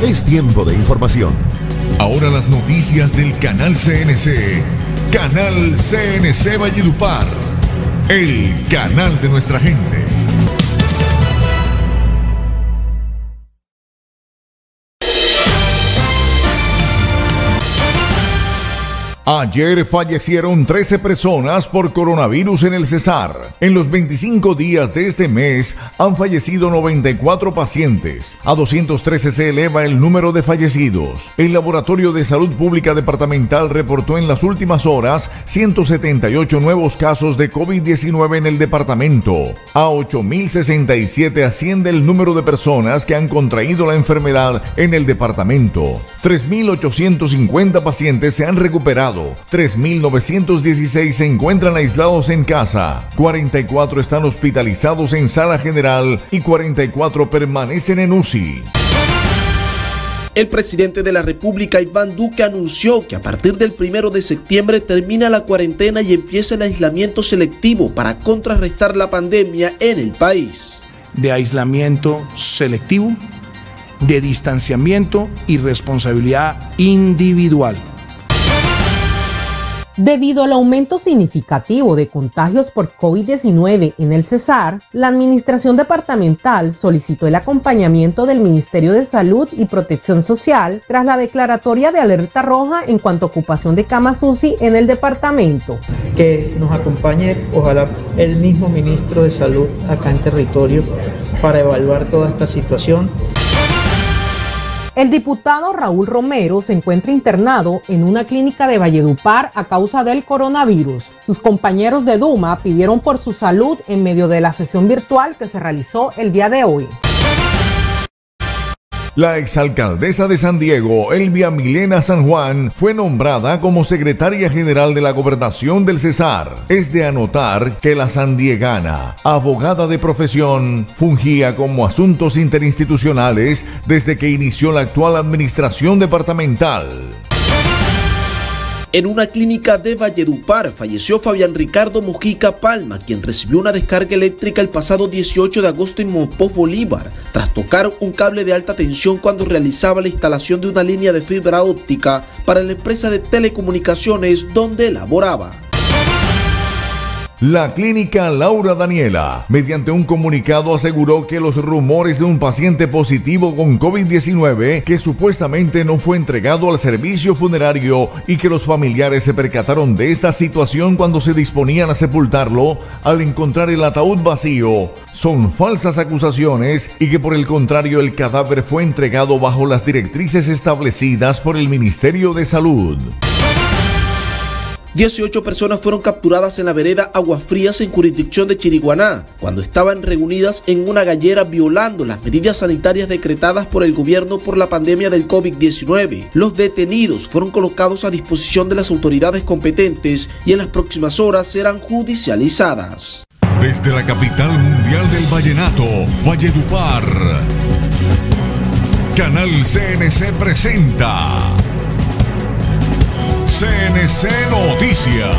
Es tiempo de información. Ahora las noticias del canal CNC. Canal CNC Valledupar. El canal de nuestra gente. Ayer fallecieron 13 personas por coronavirus en el Cesar. En los 25 días de este mes han fallecido 94 pacientes. A 213 se eleva el número de fallecidos. El Laboratorio de Salud Pública Departamental reportó en las últimas horas 178 nuevos casos de COVID-19 en el departamento. A 8.067 asciende el número de personas que han contraído la enfermedad en el departamento. 3.850 pacientes se han recuperado. 3.916 se encuentran aislados en casa, 44 están hospitalizados en sala general y 44 permanecen en UCI. El presidente de la República, Iván Duque, anunció que a partir del 1 de septiembre termina la cuarentena y empieza el aislamiento selectivo para contrarrestar la pandemia en el país. De aislamiento selectivo, de distanciamiento y responsabilidad individual. Debido al aumento significativo de contagios por COVID-19 en el Cesar, la Administración Departamental solicitó el acompañamiento del Ministerio de Salud y Protección Social tras la declaratoria de alerta roja en cuanto a ocupación de camas UCI en el departamento. Que nos acompañe, ojalá, el mismo Ministro de Salud acá en territorio para evaluar toda esta situación. El diputado Raúl Romero se encuentra internado en una clínica de Valledupar a causa del coronavirus. Sus compañeros de Duma pidieron por su salud en medio de la sesión virtual que se realizó el día de hoy. La exalcaldesa de San Diego, Elvia Milena San Juan, fue nombrada como secretaria general de la Gobernación del Cesar. Es de anotar que la sandiegana, abogada de profesión, fungía como asuntos interinstitucionales desde que inició la actual administración departamental. En una clínica de Valledupar falleció Fabián Ricardo Mojica Palma, quien recibió una descarga eléctrica el pasado 18 de agosto en Monpós Bolívar, tras tocar un cable de alta tensión cuando realizaba la instalación de una línea de fibra óptica para la empresa de telecomunicaciones donde laboraba. La clínica Laura Daniela, mediante un comunicado, aseguró que los rumores de un paciente positivo con COVID-19 que supuestamente no fue entregado al servicio funerario y que los familiares se percataron de esta situación cuando se disponían a sepultarlo al encontrar el ataúd vacío, son falsas acusaciones y que por el contrario el cadáver fue entregado bajo las directrices establecidas por el Ministerio de Salud. 18 personas fueron capturadas en la vereda Aguas Frías en jurisdicción de Chiriguaná, cuando estaban reunidas en una gallera violando las medidas sanitarias decretadas por el gobierno por la pandemia del COVID-19. Los detenidos fueron colocados a disposición de las autoridades competentes y en las próximas horas serán judicializadas. Desde la capital mundial del vallenato, Valledupar, Canal CNC presenta CNC Noticias.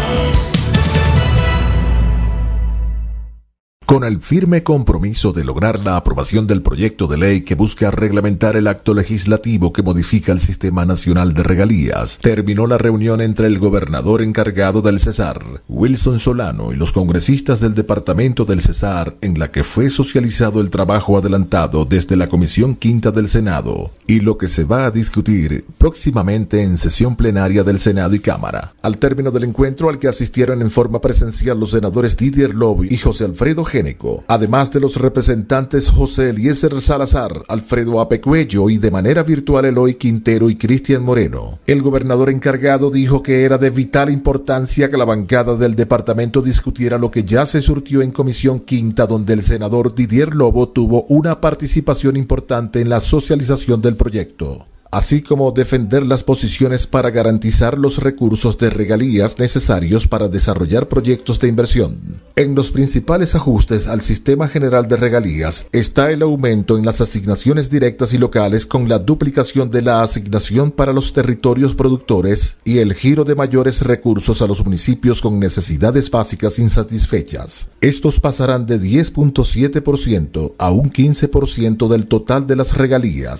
Con el firme compromiso de lograr la aprobación del proyecto de ley que busca reglamentar el acto legislativo que modifica el Sistema Nacional de Regalías, terminó la reunión entre el gobernador encargado del Cesar, Wilson Solano, y los congresistas del departamento del Cesar, en la que fue socializado el trabajo adelantado desde la Comisión Quinta del Senado y lo que se va a discutir próximamente en sesión plenaria del Senado y Cámara. Al término del encuentro, al que asistieron en forma presencial los senadores Didier Lobo y José Alfredo Génico, además de los representantes José Eliezer Salazar, Alfredo Apecuello y de manera virtual Eloy Quintero y Cristian Moreno. El gobernador encargado dijo que era de vital importancia que la bancada del departamento discutiera lo que ya se surtió en Comisión Quinta, donde el senador Didier Lobo tuvo una participación importante en la socialización del proyecto, así como defender las posiciones para garantizar los recursos de regalías necesarios para desarrollar proyectos de inversión. En los principales ajustes al Sistema General de Regalías está el aumento en las asignaciones directas y locales con la duplicación de la asignación para los territorios productores y el giro de mayores recursos a los municipios con necesidades básicas insatisfechas. Estos pasarán de 10.7% a un 15% del total de las regalías.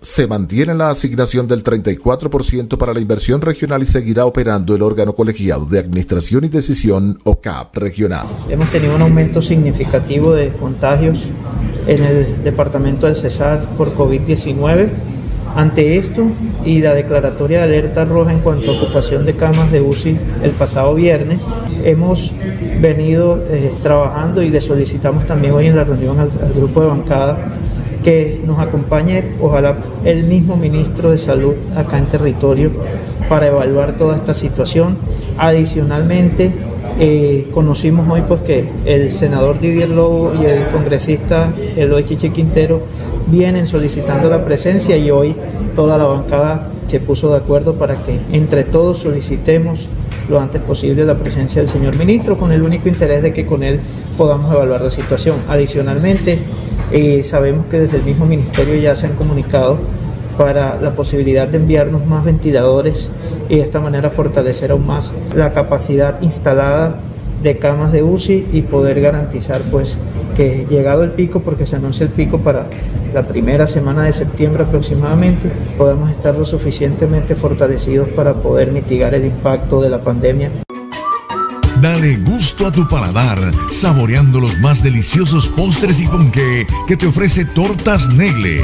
Se mantiene la asignación del 34% para la inversión regional y seguirá operando el órgano colegiado de Administración y Decisión OCAP regional. Hemos tenido un aumento significativo de contagios en el departamento del Cesar por COVID-19. Ante esto y la declaratoria de alerta roja en cuanto a ocupación de camas de UCI el pasado viernes, hemos venido trabajando y le solicitamos también hoy en la reunión al grupo de bancada que nos acompañe, ojalá el mismo ministro de Salud acá en territorio, para evaluar toda esta situación. Adicionalmente, conocimos hoy pues que el senador Didier Lobo y el congresista Eloy Chiche Quintero vienen solicitando la presencia y hoy toda la bancada se puso de acuerdo para que entre todos solicitemos lo antes posible la presencia del señor ministro, con el único interés de que con él podamos evaluar la situación. Adicionalmente, sabemos que desde el mismo ministerio ya se han comunicado para la posibilidad de enviarnos más ventiladores y de esta manera fortalecer aún más la capacidad instalada de camas de UCI y poder garantizar pues que llegado el pico, porque se anuncia el pico para la primera semana de septiembre aproximadamente, podamos estar lo suficientemente fortalecidos para poder mitigar el impacto de la pandemia. Dale gusto a tu paladar, saboreando los más deliciosos postres y ponqué que te ofrece Tortas Negle.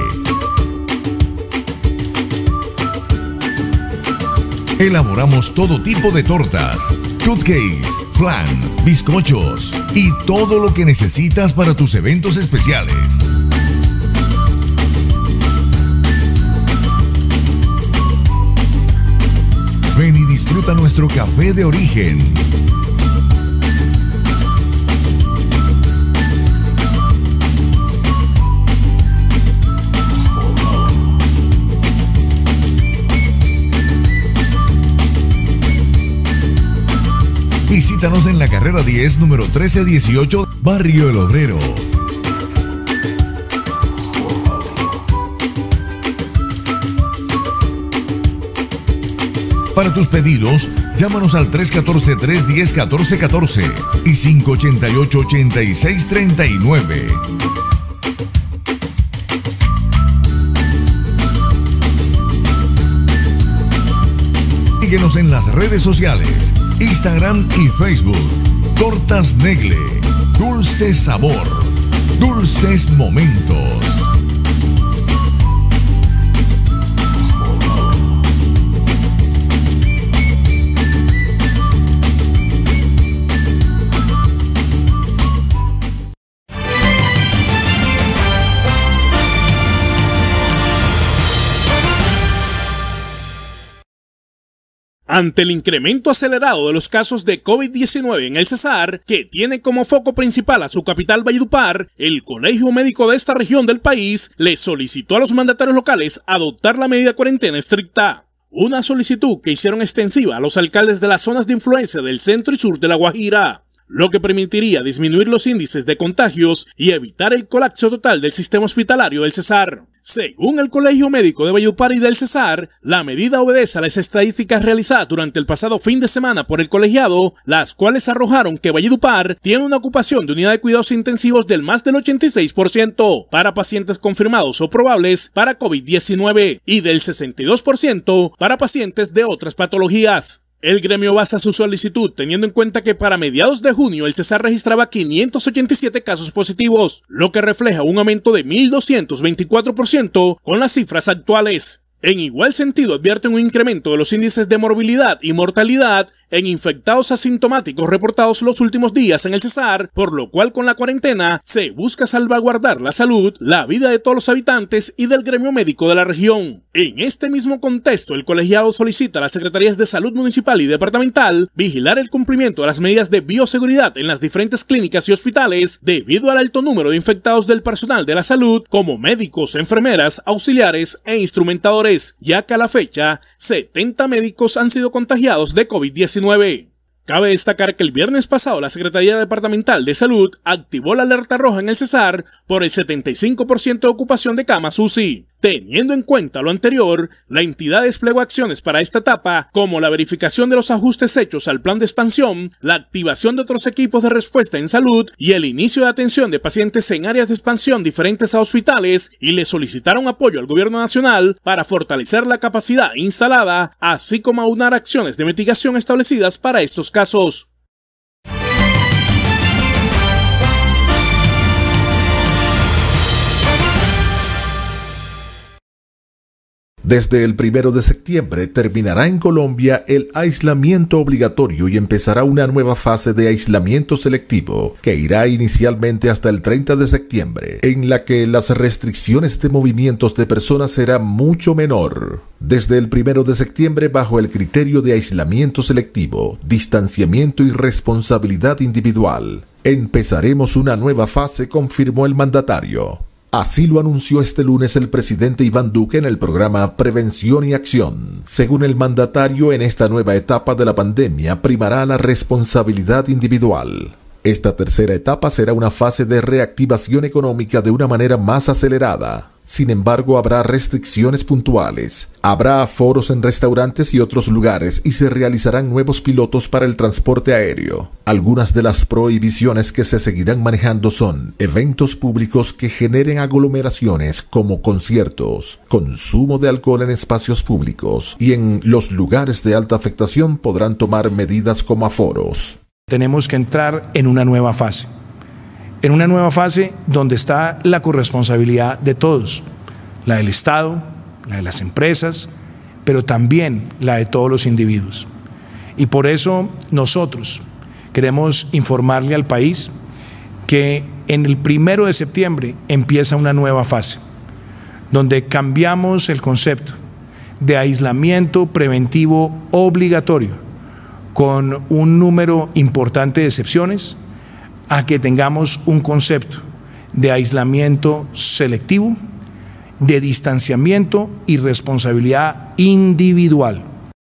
Elaboramos todo tipo de tortas, cupcakes, flan, bizcochos y todo lo que necesitas para tus eventos especiales. Ven y disfruta nuestro café de origen. Visítanos en la carrera 10, número 1318, Barrio El Obrero. Para tus pedidos, llámanos al 314-310-1414 y 588-8639. Síguenos en las redes sociales, Instagram y Facebook. Tortas Negle, dulce sabor, dulces momentos. Ante el incremento acelerado de los casos de COVID-19 en el Cesar, que tiene como foco principal a su capital Valledupar, el Colegio Médico de esta región del país le solicitó a los mandatarios locales adoptar la medida de cuarentena estricta. Una solicitud que hicieron extensiva a los alcaldes de las zonas de influencia del centro y sur de La Guajira, lo que permitiría disminuir los índices de contagios y evitar el colapso total del sistema hospitalario del Cesar. Según el Colegio Médico de Valledupar y del Cesar, la medida obedece a las estadísticas realizadas durante el pasado fin de semana por el colegiado, las cuales arrojaron que Valledupar tiene una ocupación de unidad de cuidados intensivos del más del 86% para pacientes confirmados o probables para COVID-19 y del 62% para pacientes de otras patologías. El gremio basa su solicitud teniendo en cuenta que para mediados de junio el Cesar registraba 587 casos positivos, lo que refleja un aumento de 1.224% con las cifras actuales. En igual sentido, advierten un incremento de los índices de morbilidad y mortalidad en infectados asintomáticos reportados los últimos días en el Cesar, por lo cual con la cuarentena se busca salvaguardar la salud, la vida de todos los habitantes y del gremio médico de la región. En este mismo contexto, el colegiado solicita a las Secretarías de Salud Municipal y Departamental vigilar el cumplimiento de las medidas de bioseguridad en las diferentes clínicas y hospitales debido al alto número de infectados del personal de la salud, como médicos, enfermeras, auxiliares e instrumentadores, ya que a la fecha 70 médicos han sido contagiados de COVID-19. Cabe destacar que el viernes pasado la Secretaría Departamental de Salud activó la alerta roja en el Cesar por el 75% de ocupación de camas UCI. Teniendo en cuenta lo anterior, la entidad desplegó acciones para esta etapa, como la verificación de los ajustes hechos al plan de expansión, la activación de otros equipos de respuesta en salud y el inicio de atención de pacientes en áreas de expansión diferentes a hospitales, y le solicitaron apoyo al gobierno nacional para fortalecer la capacidad instalada, así como aunar acciones de mitigación establecidas para estos casos. Desde el 1 de septiembre terminará en Colombia el aislamiento obligatorio y empezará una nueva fase de aislamiento selectivo que irá inicialmente hasta el 30 de septiembre, en la que las restricciones de movimientos de personas serán mucho menor. Desde el 1 de septiembre, bajo el criterio de aislamiento selectivo, distanciamiento y responsabilidad individual, empezaremos una nueva fase, confirmó el mandatario. Así lo anunció este lunes el presidente Iván Duque en el programa Prevención y Acción. Según el mandatario, en esta nueva etapa de la pandemia primará la responsabilidad individual. Esta tercera etapa será una fase de reactivación económica de una manera más acelerada. Sin embargo, habrá restricciones puntuales, habrá aforos en restaurantes y otros lugares y se realizarán nuevos pilotos para el transporte aéreo. Algunas de las prohibiciones que se seguirán manejando son eventos públicos que generen aglomeraciones como conciertos, consumo de alcohol en espacios públicos y en los lugares de alta afectación podrán tomar medidas como aforos. Tenemos que entrar en una nueva fase. En una nueva fase donde está la corresponsabilidad de todos, la del Estado, la de las empresas, pero también la de todos los individuos. Y por eso nosotros queremos informarle al país que en el 1 de septiembre empieza una nueva fase, donde cambiamos el concepto de aislamiento preventivo obligatorio con un número importante de excepciones, a que tengamos un concepto de aislamiento selectivo, de distanciamiento y responsabilidad individual.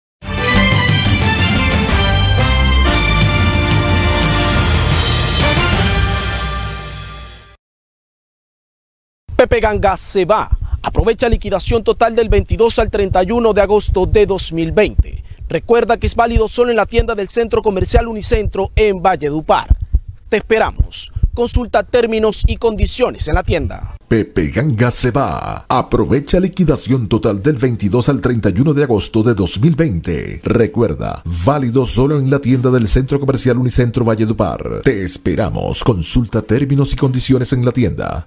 Pepe Ganga se va. Aprovecha liquidación total del 22 al 31 de agosto de 2020. Recuerda que es válido solo en la tienda del Centro Comercial Unicentro en Valledupar. Te esperamos. Consulta términos y condiciones en la tienda. Pepe Ganga se va. Aprovecha liquidación total del 22 al 31 de agosto de 2020. Recuerda, válido solo en la tienda del Centro Comercial Unicentro Valledupar. Te esperamos. Consulta términos y condiciones en la tienda.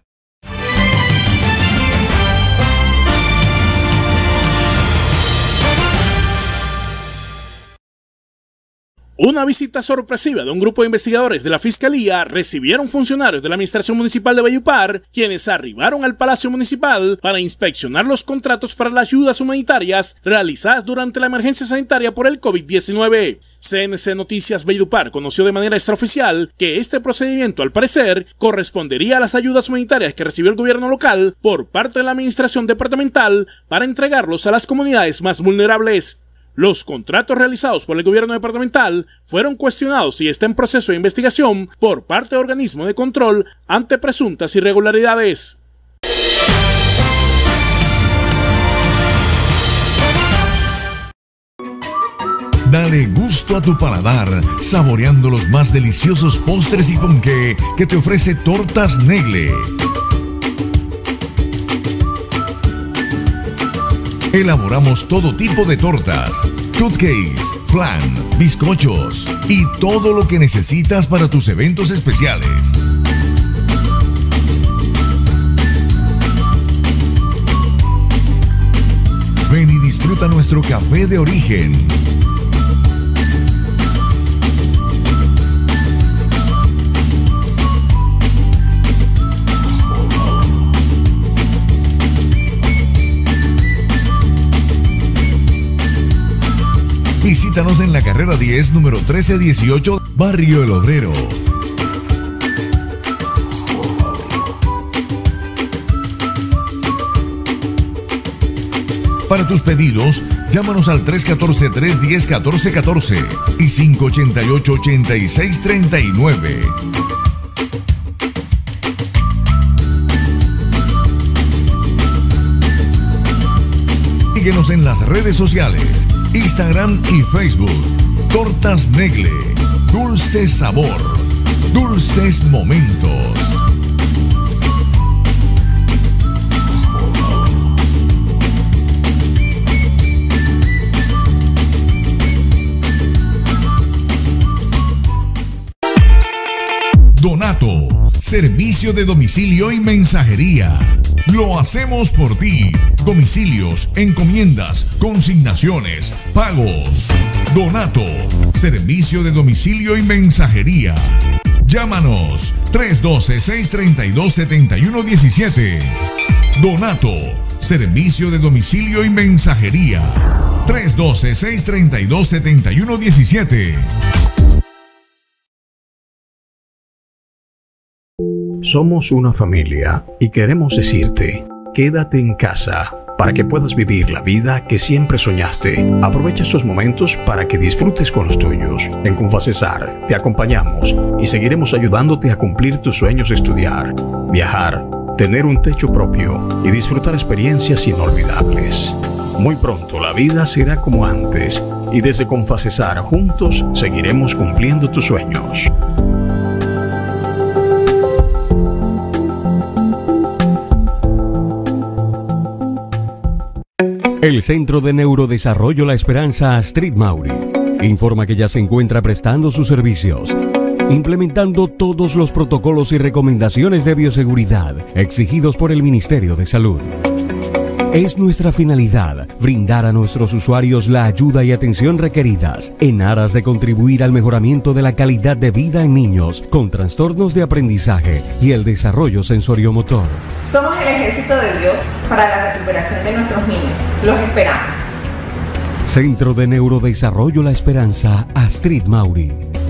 Una visita sorpresiva de un grupo de investigadores de la Fiscalía recibieron funcionarios de la Administración Municipal de Valledupar, quienes arribaron al Palacio Municipal para inspeccionar los contratos para las ayudas humanitarias realizadas durante la emergencia sanitaria por el COVID-19. CNC Noticias Valledupar conoció de manera extraoficial que este procedimiento, al parecer, correspondería a las ayudas humanitarias que recibió el gobierno local por parte de la administración departamental para entregarlos a las comunidades más vulnerables. Los contratos realizados por el gobierno departamental fueron cuestionados y está en proceso de investigación por parte de organismos de control ante presuntas irregularidades. Dale gusto a tu paladar, saboreando los más deliciosos postres y ponqué que te ofrece Tortas Negle. Elaboramos todo tipo de tortas, cupcakes, flan, bizcochos y todo lo que necesitas para tus eventos especiales. Ven y disfruta nuestro café de origen. Visítanos en la carrera 10, número 1318, Barrio El Obrero. Para tus pedidos, llámanos al 314-310-1414 y 588-8639. Síguenos en las redes sociales, Instagram y Facebook. Tortas Negle, dulce sabor, dulces momentos. Donato, servicio de domicilio y mensajería. Lo hacemos por ti. Domicilios, encomiendas, consignaciones, pagos. Donato, servicio de domicilio y mensajería. Llámanos 312-632-7117. Donato, servicio de domicilio y mensajería. 312-632-7117. Somos una familia y queremos decirte, quédate en casa para que puedas vivir la vida que siempre soñaste. Aprovecha estos momentos para que disfrutes con los tuyos. En Confacesar te acompañamos y seguiremos ayudándote a cumplir tus sueños de estudiar, viajar, tener un techo propio y disfrutar experiencias inolvidables. Muy pronto la vida será como antes y desde Confacesar juntos seguiremos cumpliendo tus sueños. El Centro de Neurodesarrollo La Esperanza Astrid Mauri informa que ya se encuentra prestando sus servicios, implementando todos los protocolos y recomendaciones de bioseguridad exigidos por el Ministerio de Salud. Es nuestra finalidad brindar a nuestros usuarios la ayuda y atención requeridas en aras de contribuir al mejoramiento de la calidad de vida en niños con trastornos de aprendizaje y el desarrollo sensoriomotor. Somos el ejército de Dios para la recuperación de nuestros niños. Los esperamos. Centro de Neurodesarrollo La Esperanza Astrid Mauri.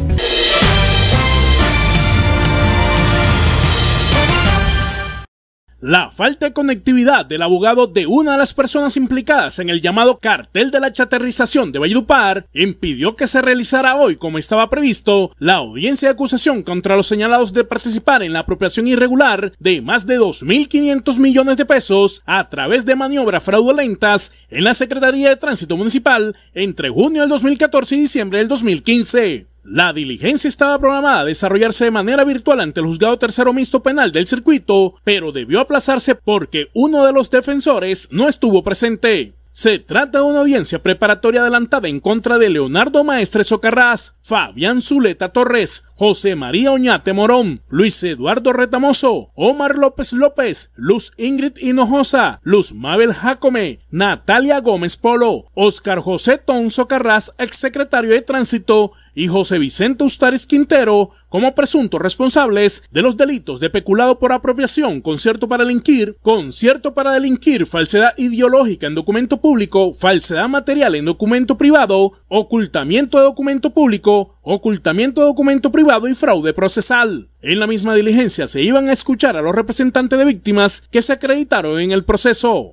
La falta de conectividad del abogado de una de las personas implicadas en el llamado cartel de la chatarrización de Valledupar impidió que se realizara hoy, como estaba previsto, la audiencia de acusación contra los señalados de participar en la apropiación irregular de más de 2.500 millones de pesos a través de maniobras fraudulentas en la Secretaría de Tránsito Municipal entre junio del 2014 y diciembre del 2015. La diligencia estaba programada a desarrollarse de manera virtual ante el Juzgado Tercero Mixto Penal del circuito, pero debió aplazarse porque uno de los defensores no estuvo presente. Se trata de una audiencia preparatoria adelantada en contra de Leonardo Maestre Socarrás, Fabián Zuleta Torres, José María Oñate Morón, Luis Eduardo Retamoso, Omar López López, Luz Ingrid Hinojosa, Luz Mabel Jacome, Natalia Gómez Polo, Oscar José Ton Socarrás, exsecretario de Tránsito, y José Vicente Ustaris Quintero como presuntos responsables de los delitos de peculado por apropiación, concierto para delinquir, falsedad ideológica en documento público, falsedad material en documento privado, ocultamiento de documento público, ocultamiento de documento privado y fraude procesal. En la misma diligencia se iban a escuchar a los representantes de víctimas que se acreditaron en el proceso.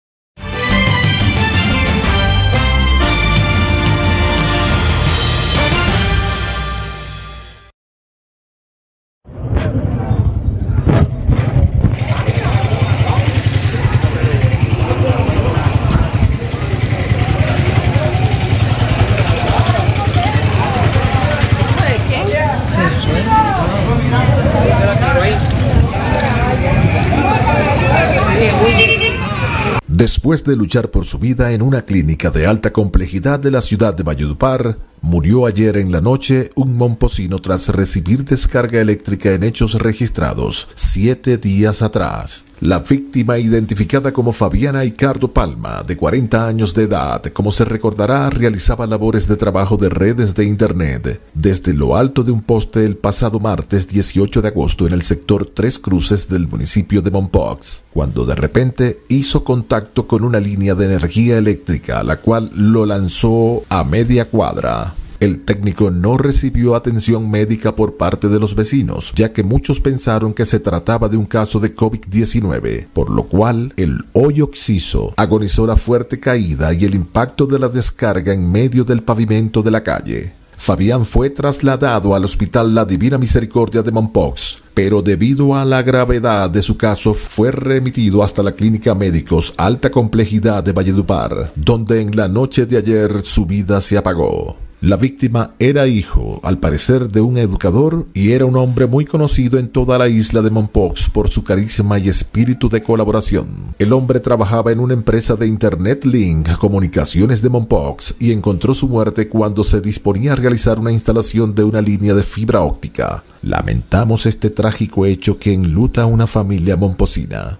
Después de luchar por su vida en una clínica de alta complejidad de la ciudad de Valledupar, murió ayer en la noche un momposino tras recibir descarga eléctrica en hechos registrados 7 días atrás. La víctima, identificada como Fabiana Icardo Palma, de 40 años de edad, como se recordará, realizaba labores de trabajo de redes de internet desde lo alto de un poste el pasado martes 18 de agosto en el sector Tres Cruces del municipio de Mompox, cuando de repente hizo contacto con una línea de energía eléctrica, la cual lo lanzó a media cuadra. El técnico no recibió atención médica por parte de los vecinos, ya que muchos pensaron que se trataba de un caso de COVID-19, por lo cual el hoy occiso agonizó la fuerte caída y el impacto de la descarga en medio del pavimento de la calle. Fabián fue trasladado al Hospital La Divina Misericordia de Mompox, pero debido a la gravedad de su caso fue remitido hasta la Clínica Médicos Alta Complejidad de Valledupar, donde en la noche de ayer su vida se apagó. La víctima era hijo, al parecer, de un educador y era un hombre muy conocido en toda la isla de Mompox por su carisma y espíritu de colaboración. El hombre trabajaba en una empresa de Internet Link Comunicaciones de Mompox y encontró su muerte cuando se disponía a realizar una instalación de una línea de fibra óptica. Lamentamos este trágico hecho que enluta a una familia mompocina.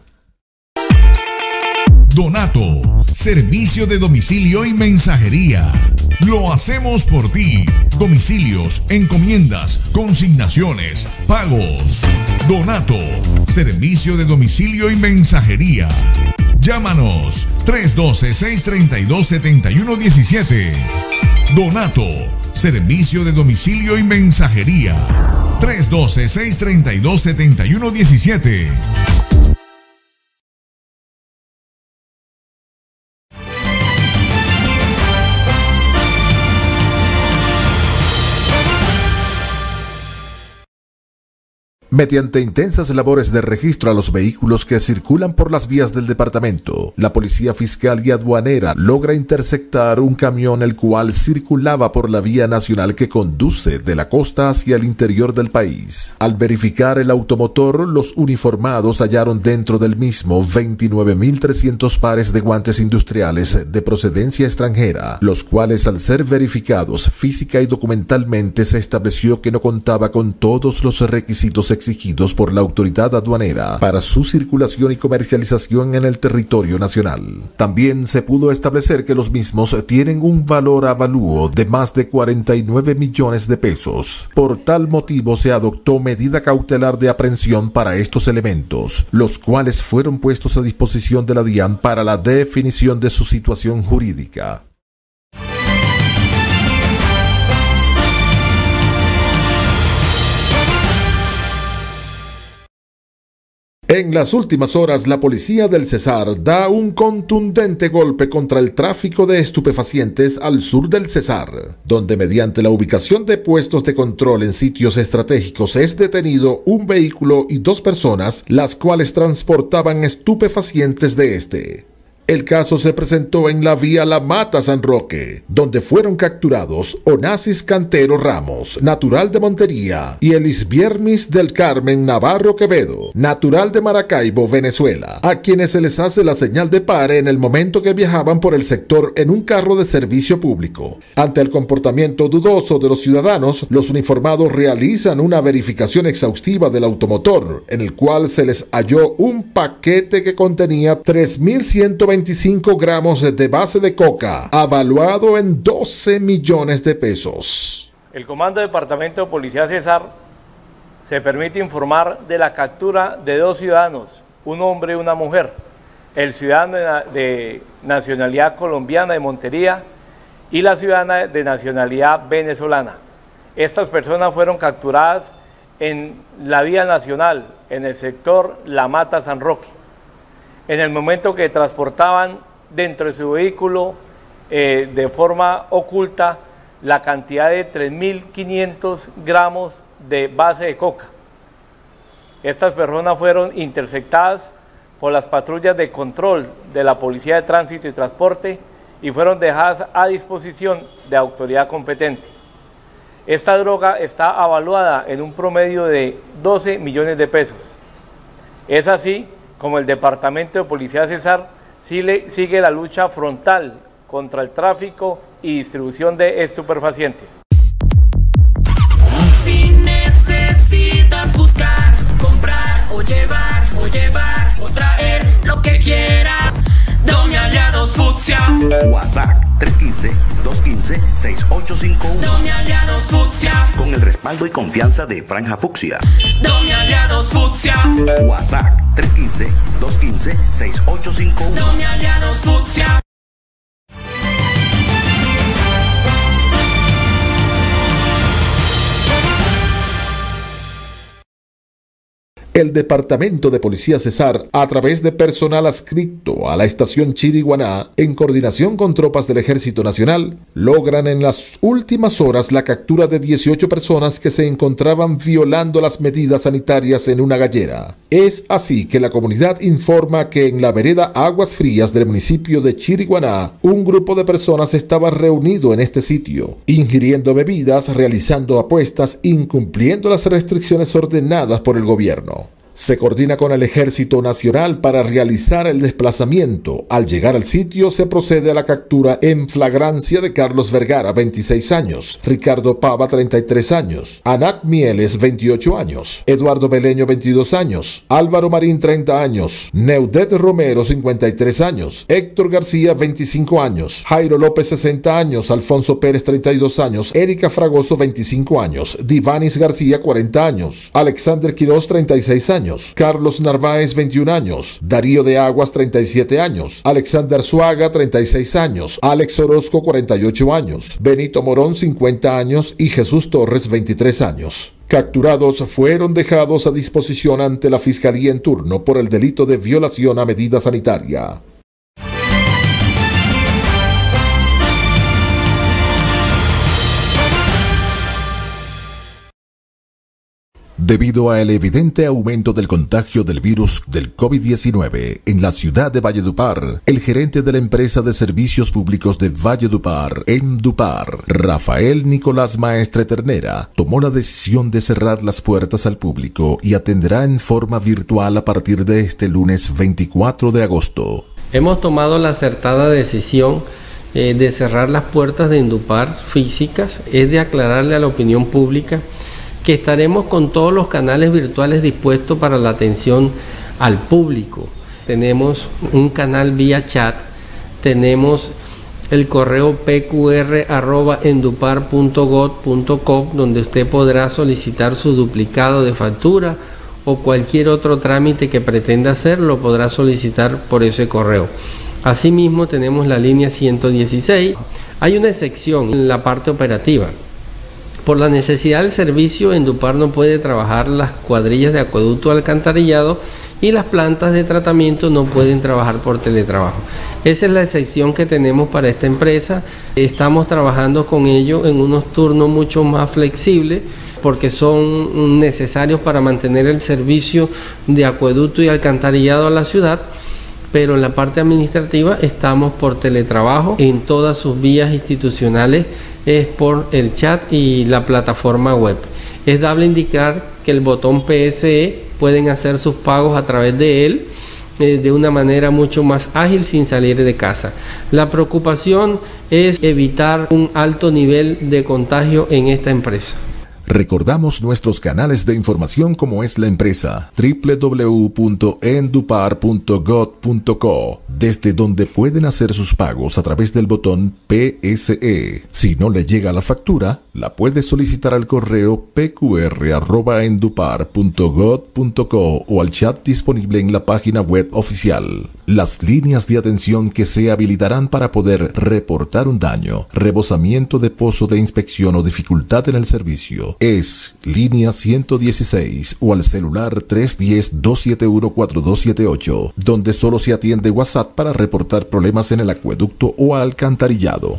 Donato, servicio de domicilio y mensajería. Lo hacemos por ti. Domicilios, encomiendas, consignaciones, pagos. Donato, servicio de domicilio y mensajería. Llámanos 312-632-7117. Donato, servicio de domicilio y mensajería. 312-632-7117. Mediante intensas labores de registro a los vehículos que circulan por las vías del departamento, la Policía Fiscal y Aduanera logra interceptar un camión el cual circulaba por la vía nacional que conduce de la costa hacia el interior del país. Al verificar el automotor, los uniformados hallaron dentro del mismo 29.300 pares de guantes industriales de procedencia extranjera, los cuales, al ser verificados física y documentalmente, se estableció que no contaba con todos los requisitos exigidos por la autoridad aduanera para su circulación y comercialización en el territorio nacional. También se pudo establecer que los mismos tienen un valor avalúo de más de 49 millones de pesos. Por tal motivo se adoptó medida cautelar de aprehensión para estos elementos, los cuales fueron puestos a disposición de la DIAN para la definición de su situación jurídica. En las últimas horas, la policía del Cesar da un contundente golpe contra el tráfico de estupefacientes al sur del Cesar, donde mediante la ubicación de puestos de control en sitios estratégicos es detenido un vehículo y 2 personas, las cuales transportaban estupefacientes de este. El caso se presentó en la vía La Mata San Roque, donde fueron capturados Onassis Cantero Ramos, natural de Montería, y Elisbiermis del Carmen Navarro Quevedo, natural de Maracaibo, Venezuela, a quienes se les hace la señal de pare en el momento que viajaban por el sector en un carro de servicio público. Ante el comportamiento dudoso de los ciudadanos, los uniformados realizan una verificación exhaustiva del automotor, en el cual se les halló un paquete que contenía 3.125 gramos de base de coca, avaluado en 12 millones de pesos. El Comando Departamento de Policía Cesar se permite informar de la captura de 2 ciudadanos, un hombre y una mujer, el ciudadano de nacionalidad colombiana de Montería y la ciudadana de nacionalidad venezolana. Estas personas fueron capturadas en la vía nacional, en el sector La Mata San Roque. En el momento que transportaban dentro de su vehículo de forma oculta la cantidad de 3.500 gramos de base de coca. Estas personas fueron interceptadas por las patrullas de control de la Policía de Tránsito y Transporte y fueron dejadas a disposición de autoridad competente. Esta droga está avaluada en un promedio de 12 millones de pesos. Es así como el Departamento de Policía Cesar sigue la lucha frontal contra el tráfico y distribución de estupefacientes. Si necesitas buscar, comprar o llevar o traer lo que quiera, Domi Aliados Fucsia. WhatsApp 315-215-6851. Domi Aliados Fucsia. Con el respaldo y confianza de Franja Fucsia. Domi Aliados Fucsia. WhatsApp 315-215-6851. Domi Aliados Fucsia. El Departamento de Policía Cesar, a través de personal adscrito a la estación Chiriguaná, en coordinación con tropas del Ejército Nacional, logran en las últimas horas la captura de 18 personas que se encontraban violando las medidas sanitarias en una gallera. Es así que la comunidad informa que en la vereda Aguas Frías del municipio de Chiriguaná, un grupo de personas estaba reunido en este sitio, ingiriendo bebidas, realizando apuestas, incumpliendo las restricciones ordenadas por el gobierno. Se coordina con el Ejército Nacional para realizar el desplazamiento. Al llegar al sitio se procede a la captura en flagrancia de Carlos Vergara, 26 años, Ricardo Pava, 33 años, Anac Mieles, 28 años, Eduardo Beleño, 22 años, Álvaro Marín, 30 años, Neudet Romero, 53 años, Héctor García, 25 años, Jairo López, 60 años, Alfonso Pérez, 32 años, Erika Fragoso, 25 años, Divanis García, 40 años, Alexander Quiroz, 36 años, Carlos Narváez, 21 años, Darío de Aguas, 37 años, Alexander Suaga, 36 años, Alex Orozco, 48 años, Benito Morón, 50 años y Jesús Torres, 23 años. Capturados fueron dejados a disposición ante la Fiscalía en turno por el delito de violación a medida sanitaria. Debido al evidente aumento del contagio del virus del COVID-19 en la ciudad de Valledupar, el gerente de la empresa de servicios públicos de Valledupar, Endupar, Rafael Nicolás Maestre Ternera, tomó la decisión de cerrar las puertas al público y atenderá en forma virtual a partir de este lunes 24 de agosto. Hemos tomado la acertada decisión de cerrar las puertas de Endupar físicas, es de aclararle a la opinión pública que estaremos con todos los canales virtuales dispuestos para la atención al público. Tenemos un canal vía chat, tenemos el correo pqr@endupar.gov.co, donde usted podrá solicitar su duplicado de factura o cualquier otro trámite que pretenda hacer, lo podrá solicitar por ese correo. Asimismo tenemos la línea 116. Hay una excepción en la parte operativa. Por la necesidad del servicio, Endupar no puede trabajar las cuadrillas de acueducto alcantarillado y las plantas de tratamiento no pueden trabajar por teletrabajo. Esa es la excepción que tenemos para esta empresa. Estamos trabajando con ellos en unos turnos mucho más flexibles porque son necesarios para mantener el servicio de acueducto y alcantarillado a la ciudad, pero en la parte administrativa estamos por teletrabajo en todas sus vías institucionales. Es por el chat y la plataforma web. Es dable indicar que el botón PSE pueden hacer sus pagos a través de él de una manera mucho más ágil sin salir de casa. La preocupación es evitar un alto nivel de contagio en esta empresa. Recordamos nuestros canales de información como es la empresa www.endupar.gov.co, desde donde pueden hacer sus pagos a través del botón PSE. Si no le llega la factura, la puede solicitar al correo pqr@endupar.gov.co o al chat disponible en la página web oficial. Las líneas de atención que se habilitarán para poder reportar un daño, rebosamiento de pozo de inspección o dificultad en el servicio es línea 116 o al celular 310-271-4278, donde solo se atiende WhatsApp para reportar problemas en el acueducto o alcantarillado.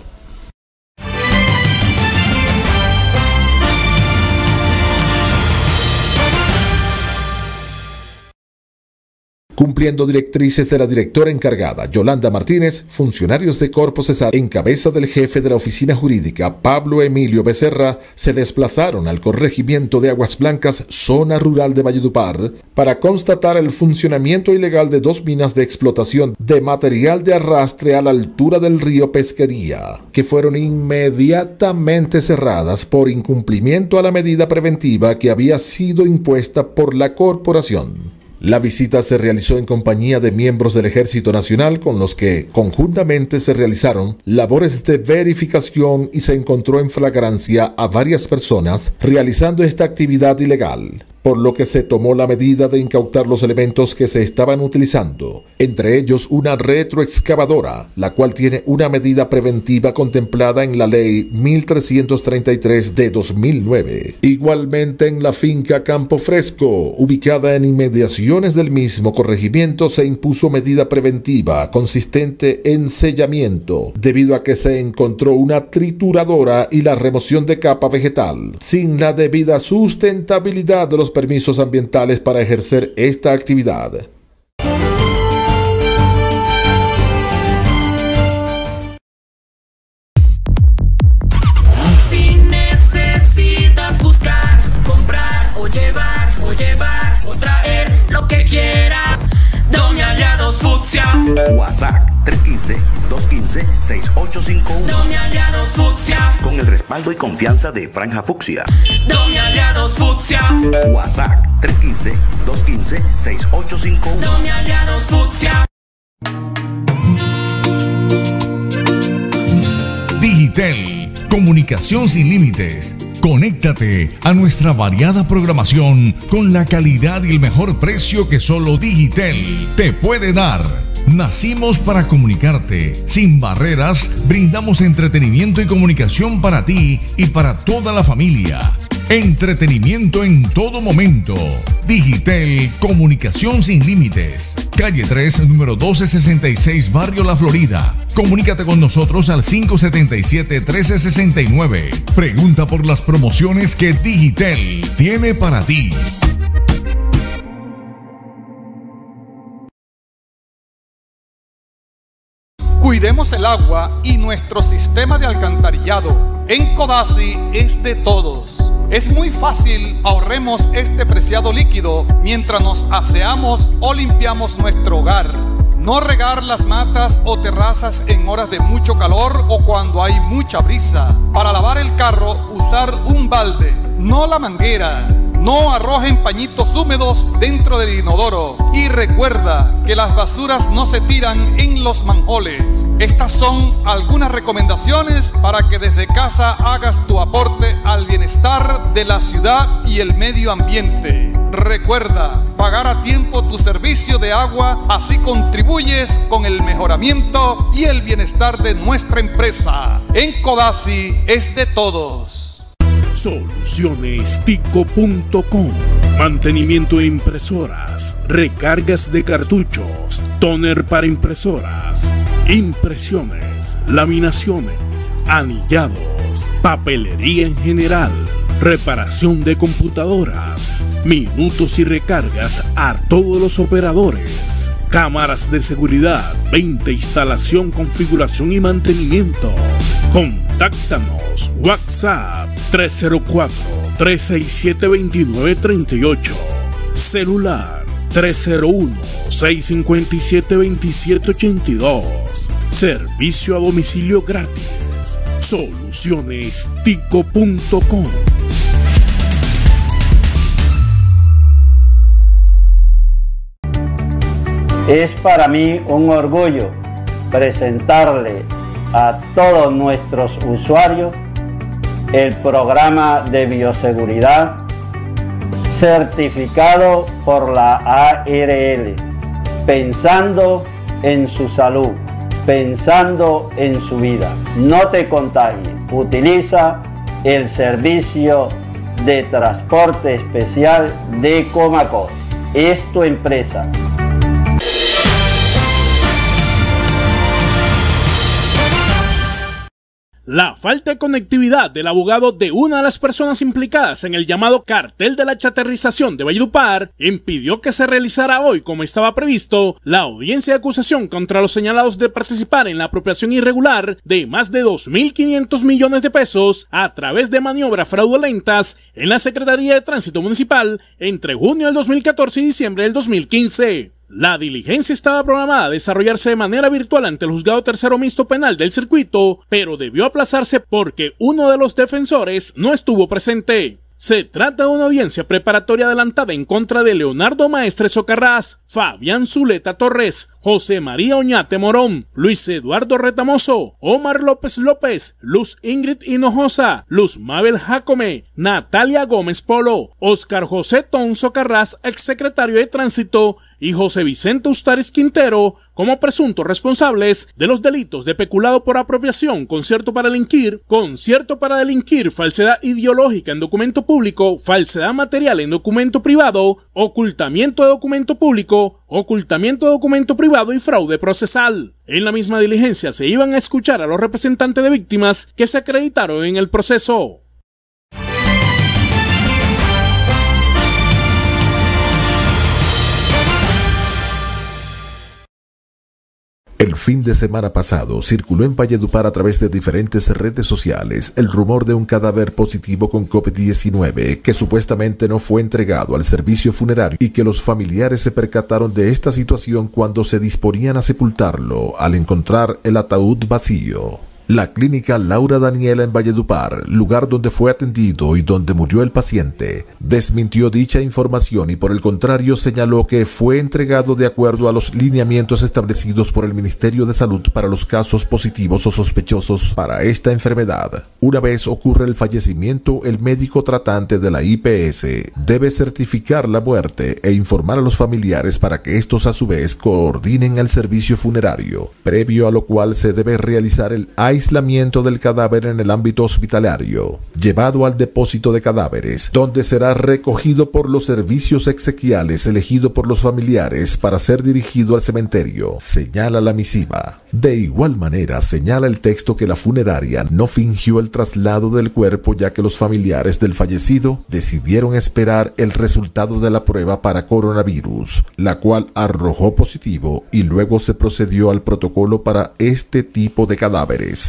Cumpliendo directrices de la directora encargada, Yolanda Martínez, funcionarios de Corpo Cesar, en cabeza del jefe de la oficina jurídica, Pablo Emilio Becerra, se desplazaron al corregimiento de Aguas Blancas, zona rural de Valledupar, para constatar el funcionamiento ilegal de 2 minas de explotación de material de arrastre a la altura del río Pesquería, que fueron inmediatamente cerradas por incumplimiento a la medida preventiva que había sido impuesta por la corporación. La visita se realizó en compañía de miembros del Ejército Nacional con los que conjuntamente se realizaron labores de verificación y se encontró en flagrancia a varias personas realizando esta actividad ilegal. por lo que se tomó la medida de incautar los elementos que se estaban utilizando, entre ellos una retroexcavadora, la cual tiene una medida preventiva contemplada en la Ley 1333 de 2009. Igualmente en la finca Campo Fresco, ubicada en inmediaciones del mismo corregimiento, se impuso medida preventiva consistente en sellamiento, debido a que se encontró una trituradora y la remoción de capa vegetal, sin la debida sustentabilidad de los permisos ambientales para ejercer esta actividad. Si necesitas buscar, comprar o llevar o traer lo que quiera, Doña Aliados Fucsia. WhatsApp 315-215-6851. Doña Aliados Fucsia. Con el respaldo y confianza de Franja Fucsia. Doña Aliados Fucsia. WhatsApp 315-215-6851. Doña Aliados Fucsia. Digitel, comunicación sin límites. Conéctate a nuestra variada programación con la calidad y el mejor precio que solo Digitel te puede dar. Nacimos para comunicarte. Sin barreras, brindamos entretenimiento y comunicación para ti y para toda la familia. Entretenimiento en todo momento. Digitel, comunicación sin límites. Calle 3, número 1266, Barrio La Florida. Comunícate con nosotros al 577-1369. Pregunta por las promociones que Digitel tiene para ti. Cuidemos el agua y nuestro sistema de alcantarillado. En Codazzi es de todos. Es muy fácil, ahorremos este preciado líquido mientras nos aseamos o limpiamos nuestro hogar. No regar las matas o terrazas en horas de mucho calor o cuando hay mucha brisa. Para lavar el carro, usar un balde, no la manguera. No arrojen pañitos húmedos dentro del inodoro. Y recuerda que las basuras no se tiran en los manjoles. Estas son algunas recomendaciones para que desde casa hagas tu aporte al bienestar de la ciudad y el medio ambiente. Recuerda, pagar a tiempo tu servicio de agua, así contribuyes con el mejoramiento y el bienestar de nuestra empresa. En Codazzi es de todos. Solucionestico.com. Mantenimiento de impresoras, recargas de cartuchos, tóner para impresoras, impresiones, laminaciones, anillados, papelería en general, reparación de computadoras, minutos y recargas a todos los operadores, cámaras de seguridad, venta, instalación, configuración y mantenimiento. Contáctanos. WhatsApp 304-367-2938. Celular 301-657-2782. Servicio a domicilio gratis. Solucionestico.com. Es para mí un orgullo presentarle a todos nuestros usuarios el programa de bioseguridad certificado por la ARL, pensando en su salud, pensando en su vida. No te contagies, utiliza el servicio de transporte especial de Comacos. Es tu empresa. La falta de conectividad del abogado de una de las personas implicadas en el llamado cartel de la chatarrización de Valledupar impidió que se realizara hoy, como estaba previsto, la audiencia de acusación contra los señalados de participar en la apropiación irregular de más de 2.500 millones de pesos a través de maniobras fraudulentas en la Secretaría de Tránsito Municipal entre junio del 2014 y diciembre del 2015. La diligencia estaba programada a desarrollarse de manera virtual ante el Juzgado Tercero Mixto Penal del circuito, pero debió aplazarse porque uno de los defensores no estuvo presente. Se trata de una audiencia preparatoria adelantada en contra de Leonardo Maestre Socarrás, Fabián Zuleta Torres, José María Oñate Morón, Luis Eduardo Retamoso, Omar López López, Luz Ingrid Hinojosa, Luz Mabel Jacome, Natalia Gómez Polo, Oscar José Ton Socarrás, exsecretario de Tránsito, y José Vicente Ustaris Quintero como presuntos responsables de los delitos de peculado por apropiación, concierto para delinquir, falsedad ideológica en documento público, falsedad material en documento privado, ocultamiento de documento público, ocultamiento de documento privado y fraude procesal. En la misma diligencia se iban a escuchar a los representantes de víctimas que se acreditaron en el proceso. El fin de semana pasado circuló en Valledupar a través de diferentes redes sociales el rumor de un cadáver positivo con COVID-19 que supuestamente no fue entregado al servicio funerario y que los familiares se percataron de esta situación cuando se disponían a sepultarlo al encontrar el ataúd vacío. La clínica Laura Daniela en Valledupar, lugar donde fue atendido y donde murió el paciente, desmintió dicha información y por el contrario señaló que fue entregado de acuerdo a los lineamientos establecidos por el Ministerio de Salud para los casos positivos o sospechosos para esta enfermedad. Una vez ocurre el fallecimiento, el médico tratante de la IPS debe certificar la muerte e informar a los familiares para que estos a su vez coordinen el servicio funerario, previo a lo cual se debe realizar el aislamiento del cadáver en el ámbito hospitalario, llevado al depósito de cadáveres, donde será recogido por los servicios exequiales elegido por los familiares para ser dirigido al cementerio, señala la misiva. De igual manera, señala el texto que la funeraria no fingió el traslado del cuerpo ya que los familiares del fallecido decidieron esperar el resultado de la prueba para coronavirus, la cual arrojó positivo y luego se procedió al protocolo para este tipo de cadáveres.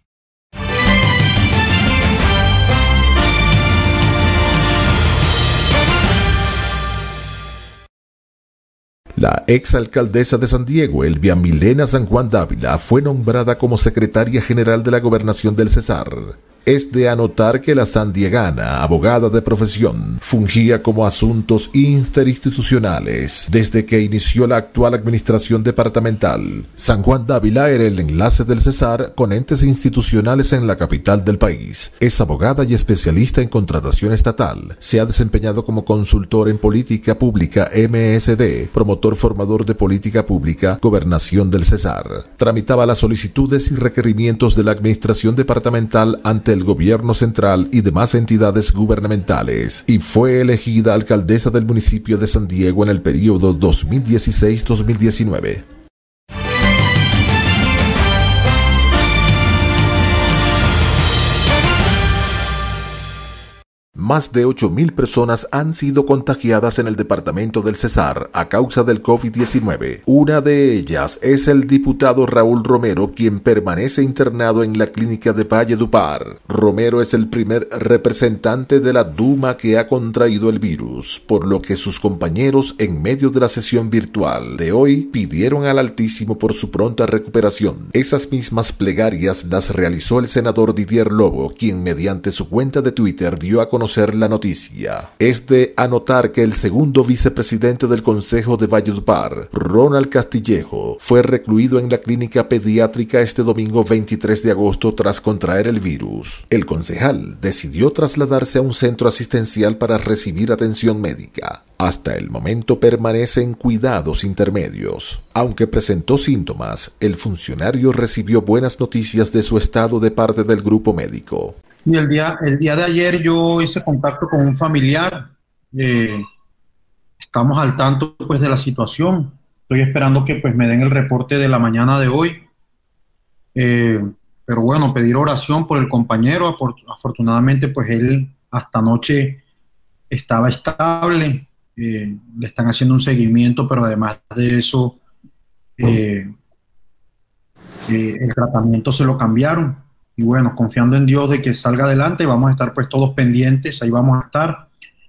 La exalcaldesa de San Diego, Elvia Milena San Juan Dávila, fue nombrada como secretaria general de la Gobernación del Cesar. Es de anotar que la sandiegana, abogada de profesión, fungía como asuntos interinstitucionales desde que inició la actual administración departamental. San Juan Dávila era el enlace del Cesar con entes institucionales en la capital del país. Es abogada y especialista en contratación estatal. Se ha desempeñado como consultor en política pública MSD, promotor formador de política pública, Gobernación del Cesar. Tramitaba las solicitudes y requerimientos de la administración departamental ante el gobierno central y demás entidades gubernamentales y fue elegida alcaldesa del municipio de San Diego en el periodo 2016-2019. Más de 8.000 personas han sido contagiadas en el departamento del Cesar a causa del COVID-19. Una de ellas es el diputado Raúl Romero, quien permanece internado en la clínica de Valledupar. Romero es el primer representante de la Duma que ha contraído el virus, por lo que sus compañeros en medio de la sesión virtual de hoy pidieron al Altísimo por su pronta recuperación. Esas mismas plegarias las realizó el senador Didier Lobo, quien mediante su cuenta de Twitter dio a conocer la noticia. Es de anotar que el segundo vicepresidente del Consejo de Valledupar, Ronald Castillejo, fue recluido en la clínica pediátrica este domingo 23 de agosto tras contraer el virus. El concejal decidió trasladarse a un centro asistencial para recibir atención médica. Hasta el momento permanece en cuidados intermedios. Aunque presentó síntomas, el funcionario recibió buenas noticias de su estado de parte del grupo médico. Y el día de ayer yo hice contacto con un familiar. Estamos al tanto pues de la situación. Estoy esperando que pues me den el reporte de la mañana de hoy. Pero bueno, pedir oración por el compañero. Afortunadamente pues él hasta anoche estaba estable. Le están haciendo un seguimiento, pero además de eso el tratamiento se lo cambiaron. Y bueno, confiando en Dios de que salga adelante, vamos a estar pues todos pendientes, ahí vamos a estar.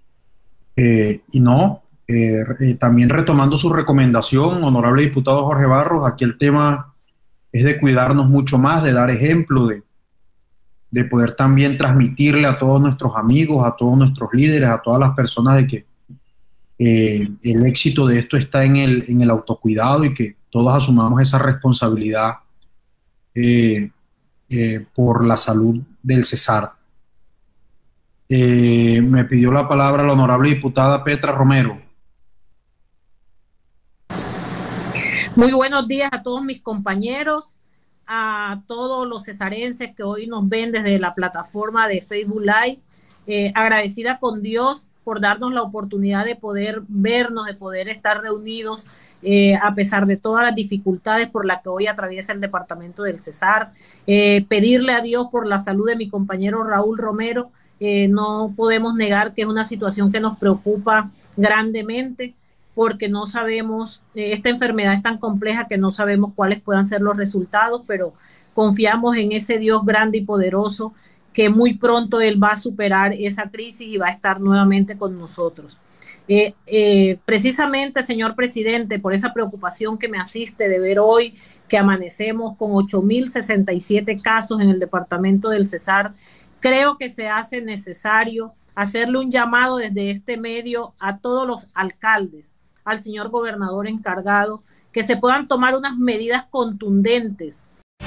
También retomando su recomendación, honorable diputado Jorge Barros, aquí el tema es de cuidarnos mucho más, de dar ejemplo, de poder también transmitirle a todos nuestros amigos, a todos nuestros líderes, a todas las personas de que el éxito de esto está en el autocuidado y que todos asumamos esa responsabilidad por la salud del Cesar. Me pidió la palabra la honorable diputada Petra Romero. Muy buenos días a todos mis compañeros, a todos los cesarenses que hoy nos ven desde la plataforma de Facebook Live. Agradecida con Dios por darnos la oportunidad de poder vernos, de poder estar reunidos a pesar de todas las dificultades por las que hoy atraviesa el departamento del Cesar. Pedirle a Dios por la salud de mi compañero Raúl Romero. No podemos negar que es una situación que nos preocupa grandemente, porque no sabemos, esta enfermedad es tan compleja que no sabemos cuáles puedan ser los resultados, pero confiamos en ese Dios grande y poderoso que muy pronto Él va a superar esa crisis y va a estar nuevamente con nosotros. Precisamente, señor presidente, por esa preocupación que me asiste de ver hoy que amanecemos con 8.067 casos en el departamento del Cesar, creo que se hace necesario hacerle un llamado desde este medio a todos los alcaldes, al señor gobernador encargado, que se puedan tomar unas medidas contundentes.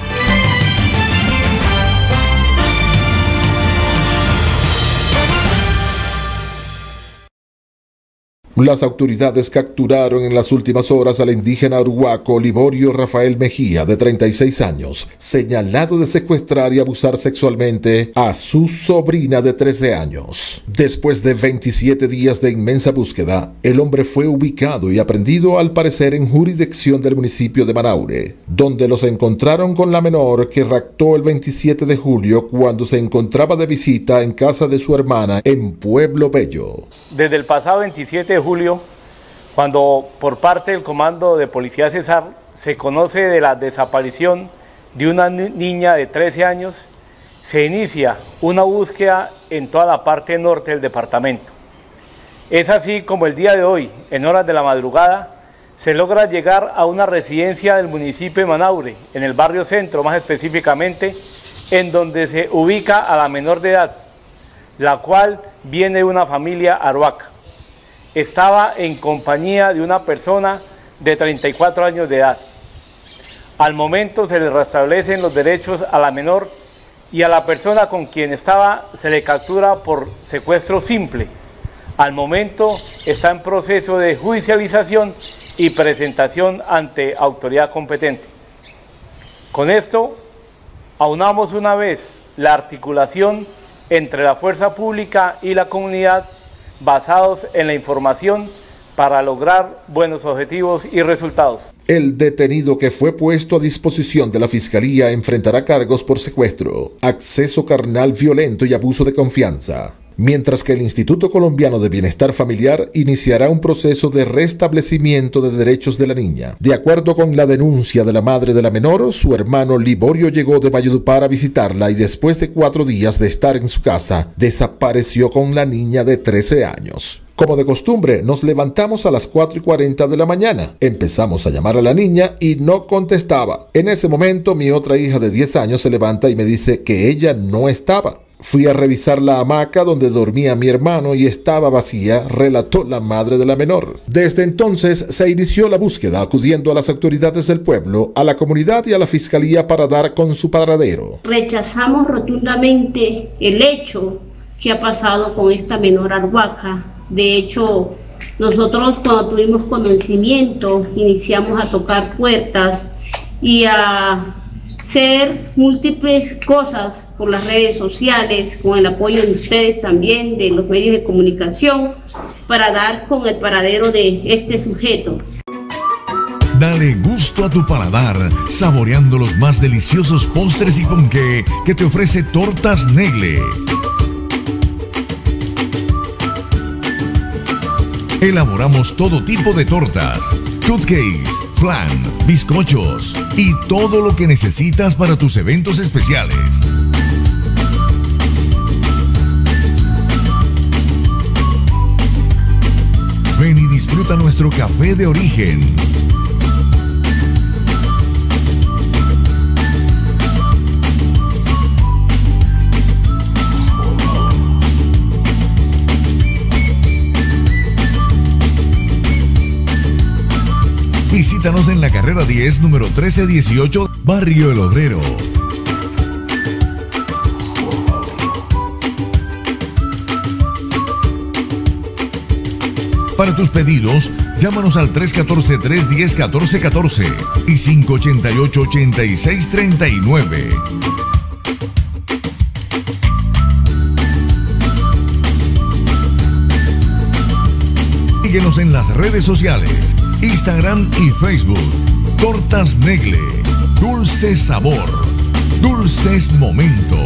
Las autoridades capturaron en las últimas horas al indígena arhuaco Liborio Rafael Mejía, de 36 años, señalado de secuestrar y abusar sexualmente a su sobrina de 13 años. Después de 27 días de inmensa búsqueda, el hombre fue ubicado y aprehendido al parecer en jurisdicción del municipio de Manaure, donde los encontraron con la menor que raptó el 27 de julio cuando se encontraba de visita en casa de su hermana en Pueblo Bello. Desde el pasado 27 de julio, cuando por parte del Comando de Policía Cesar se conoce de la desaparición de una niña de 13 años, se inicia una búsqueda en toda la parte norte del departamento. Es así como el día de hoy, en horas de la madrugada, se logra llegar a una residencia del municipio de Manaure, en el barrio Centro más específicamente, en donde se ubica a la menor de edad, la cual viene de una familia arhuaca. Estaba en compañía de una persona de 34 años de edad. Al momento se le restablecen los derechos a la menor y a la persona con quien estaba se le captura por secuestro simple. Al momento está en proceso de judicialización y presentación ante autoridad competente. Con esto aunamos una vez la articulación entre la fuerza pública y la comunidad basados en la información para lograr buenos objetivos y resultados. El detenido que fue puesto a disposición de la Fiscalía enfrentará cargos por secuestro, acceso carnal violento y abuso de confianza, mientras que el Instituto Colombiano de Bienestar Familiar iniciará un proceso de restablecimiento de derechos de la niña. De acuerdo con la denuncia de la madre de la menor, su hermano Liborio llegó de Valledupar a visitarla y después de 4 días de estar en su casa, desapareció con la niña de 13 años. Como de costumbre, nos levantamos a las 4:40 de la mañana. Empezamos a llamar a la niña y no contestaba. En ese momento, mi otra hija de 10 años se levanta y me dice que ella no estaba. Fui a revisar la hamaca donde dormía mi hermano y estaba vacía, relató la madre de la menor. Desde entonces se inició la búsqueda acudiendo a las autoridades del pueblo, a la comunidad y a la fiscalía para dar con su paradero. Rechazamos rotundamente el hecho que ha pasado con esta menor arhuaca. De hecho, nosotros cuando tuvimos conocimiento iniciamos a tocar puertas y a hacer múltiples cosas por las redes sociales, con el apoyo de ustedes también, de los medios de comunicación, para dar con el paradero de este sujeto. Dale gusto a tu paladar, saboreando los más deliciosos postres y ponqué que te ofrece Tortas Negle. Elaboramos todo tipo de tortas, cupcakes, flan, bizcochos y todo lo que necesitas para tus eventos especiales. Ven y disfruta nuestro café de origen. Visítanos en la carrera 10, número 1318, Barrio El Obrero. Para tus pedidos, llámanos al 314-310-1414 y 588-8639. Síguenos en las redes sociales, Instagram y Facebook. Tortas Negle, dulce sabor, dulces momentos.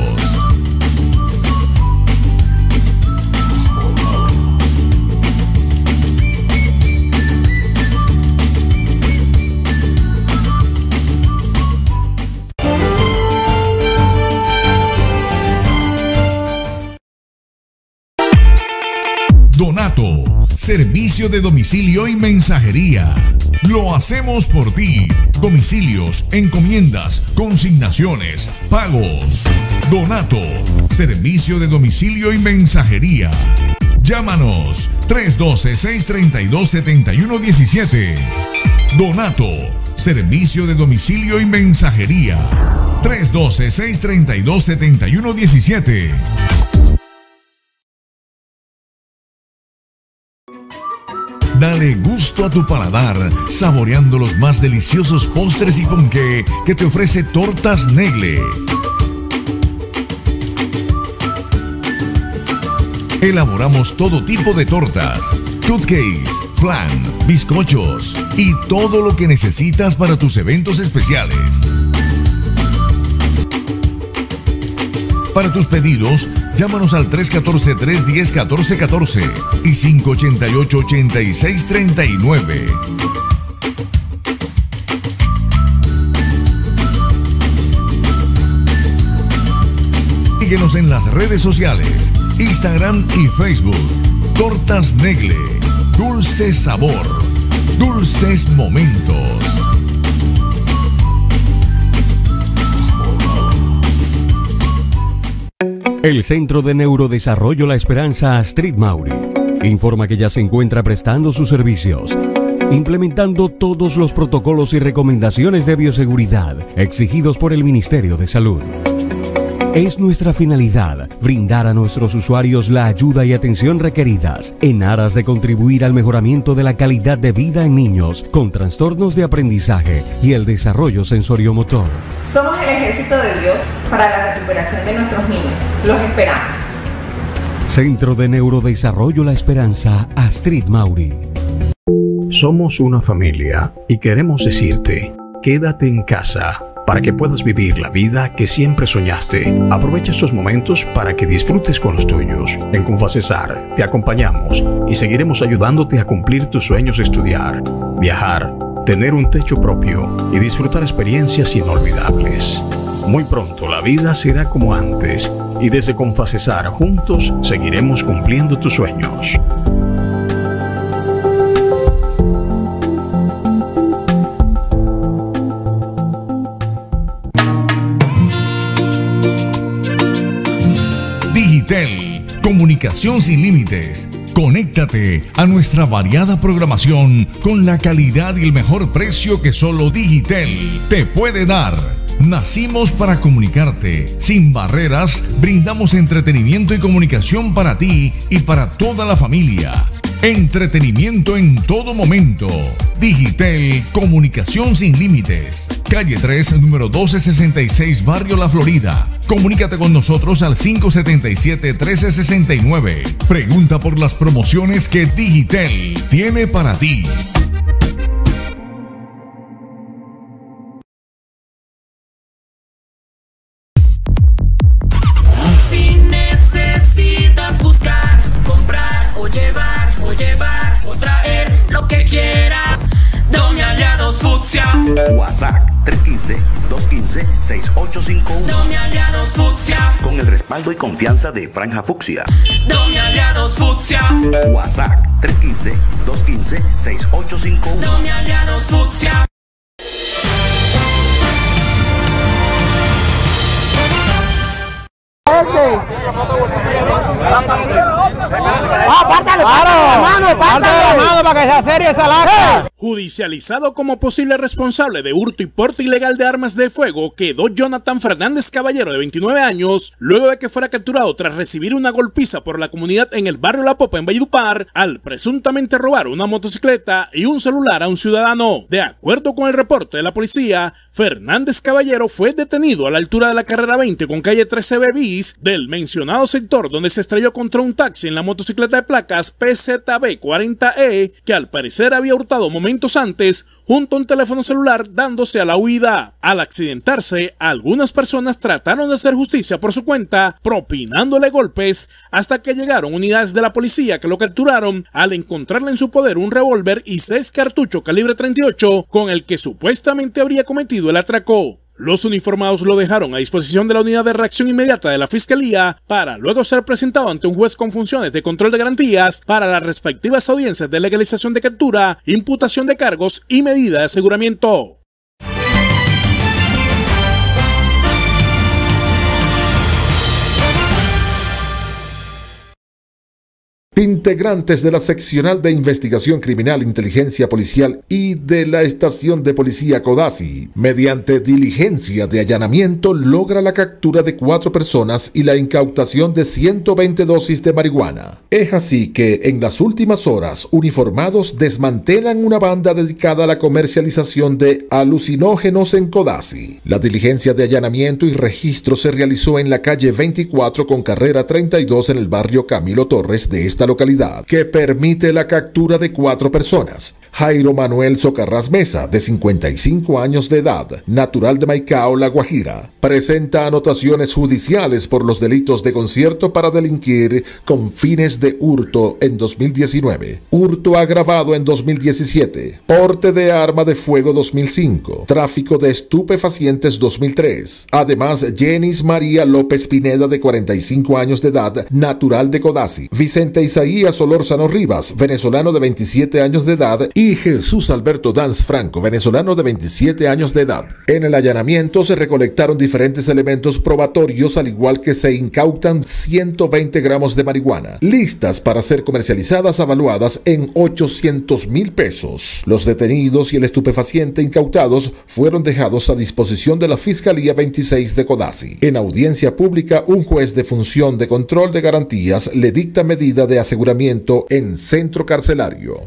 Donato, servicio de domicilio y mensajería. Lo hacemos por ti. Domicilios, encomiendas, consignaciones, pagos. Donato, servicio de domicilio y mensajería. Llámanos 312-632-7117. Donato, servicio de domicilio y mensajería. 312-632-7117. Dale gusto a tu paladar, saboreando los más deliciosos postres y ponqué que te ofrece Tortas Negle. Elaboramos todo tipo de tortas, cupcakes, flan, bizcochos y todo lo que necesitas para tus eventos especiales. Para tus pedidos, llámanos al 314-310-1414 y 588-8639. Síguenos en las redes sociales, Instagram y Facebook. Tortas Negle, dulce sabor, dulces momentos. El Centro de Neurodesarrollo La Esperanza Astrid Mauri informa que ya se encuentra prestando sus servicios, implementando todos los protocolos y recomendaciones de bioseguridad exigidos por el Ministerio de Salud. Es nuestra finalidad brindar a nuestros usuarios la ayuda y atención requeridas en aras de contribuir al mejoramiento de la calidad de vida en niños con trastornos de aprendizaje y el desarrollo sensoriomotor. Somos el ejército de Dios para la recuperación de nuestros niños. Los esperamos. Centro de Neurodesarrollo La Esperanza Astrid Mauri. Somos una familia y queremos decirte, quédate en casa para que puedas vivir la vida que siempre soñaste. Aprovecha estos momentos para que disfrutes con los tuyos. En Confacesar te acompañamos y seguiremos ayudándote a cumplir tus sueños de estudiar, viajar, tener un techo propio y disfrutar experiencias inolvidables. Muy pronto la vida será como antes y desde Confacesar juntos seguiremos cumpliendo tus sueños. Digitel, comunicación sin límites. Conéctate a nuestra variada programación con la calidad y el mejor precio que solo Digitel te puede dar. Nacimos para comunicarte. Sin barreras, brindamos entretenimiento y comunicación para ti y para toda la familia. Entretenimiento en todo momento. Digitel, comunicación sin límites. Calle 3, número 1266, Barrio La Florida. Comunícate con nosotros al 577-1369. Pregunta por las promociones que Digitel tiene para ti. Si necesitas buscar, comprar o llevar o traer lo que quiera, Doña Aliados Fucsia. WhatsApp 315-215-6851. Doña Aliados Fucsia. Con el respaldo y confianza de Franja Fucsia. Doña Aliados Fucsia. WhatsApp 315-215-6851. Doña Aliados Fucsia. ese. ¡Pártale la mano para que sea seria esa lacra! Judicializado como posible responsable de hurto y porte ilegal de armas de fuego, quedó Jonathan Fernández Caballero, de 29 años, luego de que fuera capturado tras recibir una golpiza por la comunidad en el barrio La Popa, en Valledupar, al presuntamente robar una motocicleta y un celular a un ciudadano. De acuerdo con el reporte de la policía, Fernández Caballero fue detenido a la altura de la carrera 20 con calle 13B bis del mencionado sector, donde se estrelló contra un taxi en la motocicleta de placas PZB 40E, que al parecer había hurtado momentos antes junto a un teléfono celular, dándose a la huida. Al accidentarse, algunas personas trataron de hacer justicia por su cuenta, propinándole golpes, hasta que llegaron unidades de la policía que lo capturaron al encontrarle en su poder un revólver y 6 cartuchos calibre 38 con el que supuestamente habría cometido el atraco. Los uniformados lo dejaron a disposición de la unidad de reacción inmediata de la Fiscalía para luego ser presentado ante un juez con funciones de control de garantías para las respectivas audiencias de legalización de captura, imputación de cargos y medida de aseguramiento. Integrantes de la Seccional de Investigación Criminal, Inteligencia Policial y de la Estación de Policía Codazzi, mediante diligencia de allanamiento, logra la captura de 4 personas y la incautación de 120 dosis de marihuana. Es así que, en las últimas horas, uniformados desmantelan una banda dedicada a la comercialización de alucinógenos en Codazzi. La diligencia de allanamiento y registro se realizó en la calle 24 con carrera 32 en el barrio Camilo Torres de esta localidad, que permite la captura de 4 personas. Jairo Manuel Socarrás Mesa, de 55 años de edad, natural de Maicao, La Guajira, presenta anotaciones judiciales por los delitos de concierto para delinquir con fines de hurto en 2019, hurto agravado en 2017, porte de arma de fuego 2005, tráfico de estupefacientes 2003. Además, Jenis María López Pineda, de 45 años de edad, natural de Codazzi, Vicente Isaías Solórzano Rivas, venezolano de 27 años de edad, y Jesús Alberto Danz Franco, venezolano de 27 años de edad. En el allanamiento se recolectaron diferentes elementos probatorios, al igual que se incautan 120 gramos de marihuana, listas para ser comercializadas, avaluadas en 800,000 pesos. Los detenidos y el estupefaciente incautados fueron dejados a disposición de la Fiscalía 26 de Codazzi. En audiencia pública, un juez de función de control de garantías le dicta medida de aseguramiento en centro carcelario.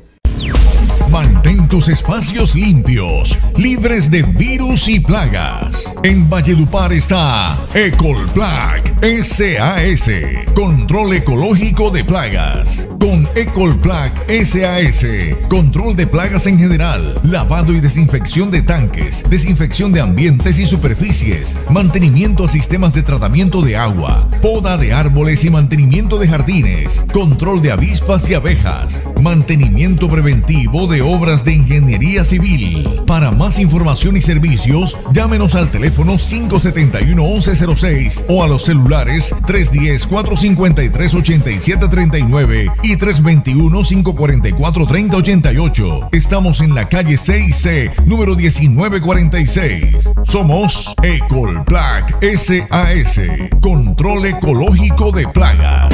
Mantén tus espacios limpios, libres de virus y plagas. En Valledupar está Ecolplac SAS, control ecológico de plagas. Con Ecolplac SAS, control de plagas en general, lavado y desinfección de tanques, desinfección de ambientes y superficies, mantenimiento a sistemas de tratamiento de agua, poda de árboles y mantenimiento de jardines, control de avispas y abejas, mantenimiento preventivo de obras de ingeniería civil. Para más información y servicios, llámenos al teléfono 571-1106 o a los celulares 310-453-8739 y 321-544-3088. Estamos en la calle 6C, número 1946. Somos Ecolplac SAS, control ecológico de plagas.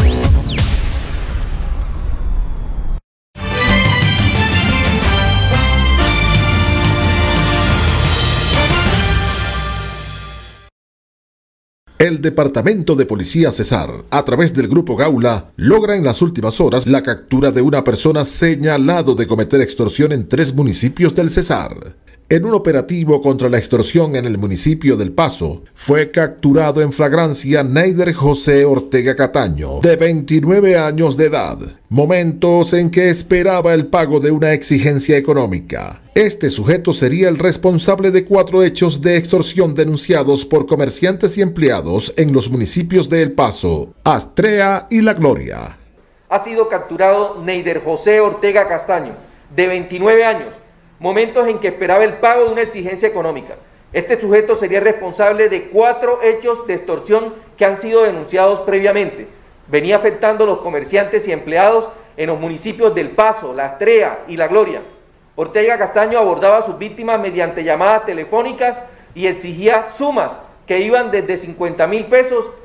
El Departamento de Policía Cesar, a través del Grupo Gaula, logra en las últimas horas la captura de una persona señalado de cometer extorsión en 3 municipios del Cesar. En un operativo contra la extorsión en el municipio del Paso, fue capturado en flagrancia Neider José Ortega Cataño, de 29 años de edad, momentos en que esperaba el pago de una exigencia económica. Este sujeto sería el responsable de 4 hechos de extorsión denunciados por comerciantes y empleados en los municipios de El Paso, Astrea y La Gloria. Ha sido capturado Neider José Ortega Castaño, de 29 años, momentos en que esperaba el pago de una exigencia económica. Este sujeto sería responsable de 4 hechos de extorsión que han sido denunciados previamente. Venía afectando a los comerciantes y empleados en los municipios del Paso, La Astrea y La Gloria. Ortega Castaño abordaba a sus víctimas mediante llamadas telefónicas y exigía sumas que iban desde 50.000 pesos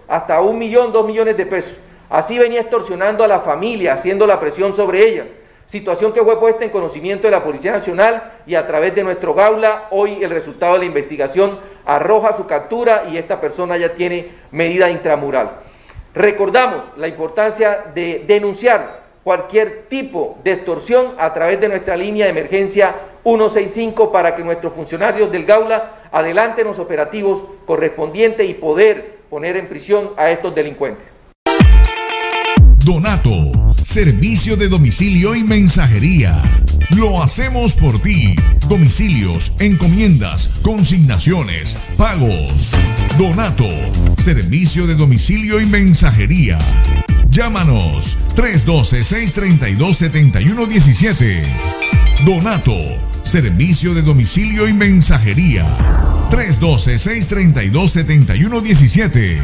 hasta 1 millón, 2 millones de pesos. Así venía extorsionando a la familia, haciendo la presión sobre ella. Situación que fue puesta en conocimiento de la Policía Nacional y a través de nuestro Gaula, hoy el resultado de la investigación arroja su captura y esta persona ya tiene medida intramural. Recordamos la importancia de denunciar cualquier tipo de extorsión a través de nuestra línea de emergencia 165 para que nuestros funcionarios del Gaula adelanten los operativos correspondientes y poder poner en prisión a estos delincuentes. Donato, servicio de domicilio y mensajería. Lo hacemos por ti. Domicilios, encomiendas, consignaciones, pagos. Donato, servicio de domicilio y mensajería. Llámanos 312-632-7117. Donato, servicio de domicilio y mensajería. 312-632-7117.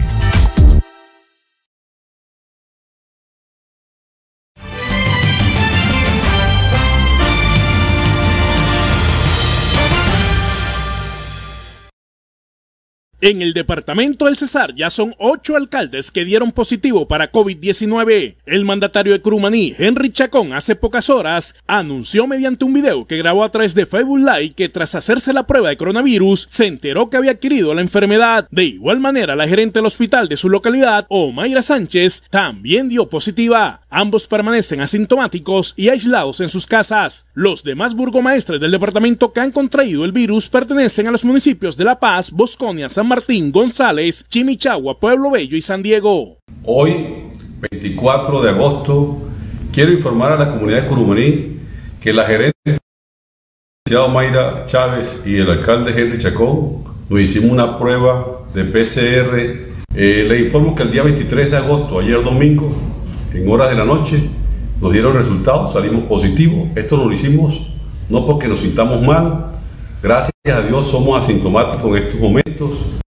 En el departamento del Cesar ya son 8 alcaldes que dieron positivo para COVID-19. El mandatario de Curumaní, Henry Chacón, hace pocas horas anunció mediante un video que grabó a través de Facebook Live que tras hacerse la prueba de coronavirus se enteró que había adquirido la enfermedad. De igual manera, la gerente del hospital de su localidad, Omaira Sánchez, también dio positiva. Ambos permanecen asintomáticos y aislados en sus casas. Los demás burgomaestres del departamento que han contraído el virus pertenecen a los municipios de La Paz, Bosconia, San Martín, González, Chimichagua, Pueblo Bello y San Diego. Hoy, 24 de agosto, quiero informar a la comunidad de Curumaní que la gerente Omaira Chávez y el alcalde Henry Chacón nos hicimos una prueba de PCR. Le informo que el día 23 de agosto, ayer domingo, en horas de la noche, nos dieron resultados, salimos positivos. Esto lo hicimos no porque nos sintamos mal, gracias a Dios somos asintomáticos en estos momentos.